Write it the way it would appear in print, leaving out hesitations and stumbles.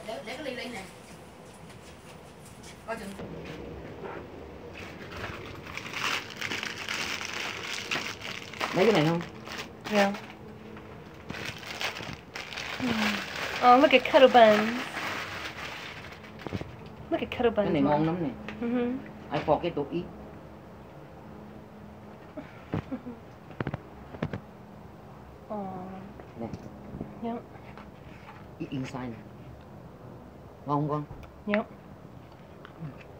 Để cái ly ly này. Coi chừng. Lấy cái này không? Yeah. Oh, look at Cuddlebuns. Look at Cuddlebuns. Cái này ngon lắm nè. I forget to eat. Nè. Yep. Eat inside nè. Ngon không con? Yep.